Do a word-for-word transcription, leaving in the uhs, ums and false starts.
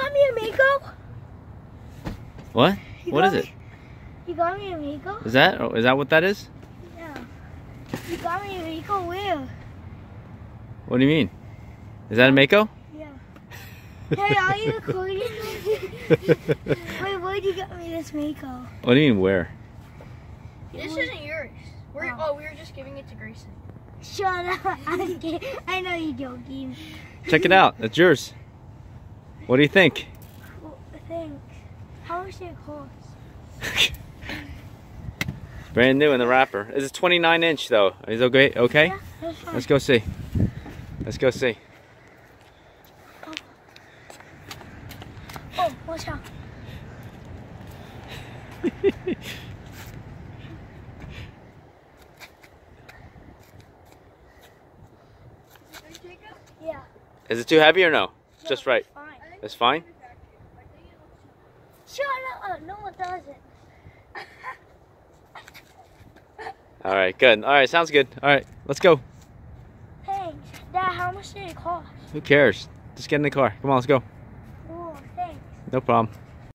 got me a Mako? What? You What is me, it? You got me a Mako? Is that? Oh, is that what that is? Yeah. You got me a Mako where? What do you mean? Is that a Mako? Yeah. Hey, are you recording? Wait, where'd you get me this Mako? What do you mean where? This isn't yours. We're, oh. oh, we were just giving it to Grayson. Shut up. I'm kidding. I know you're joking. Check it out. It's yours. What do you think? Well, thanks. How much did it cost? Brand new in the wrapper. It's a twenty-nine inch though. Is it okay? Okay? Yeah, that's fine. Let's go see. Let's go see. Oh, oh watch out. Yeah. Is it too heavy or no? No, Just right. It's fine. It's fine? Shut up. No, it doesn't. Alright, good. Alright, sounds good. Alright, let's go. Thanks. Dad, how much did it cost? Who cares? Just get in the car. Come on, let's go. Oh, thanks. No problem.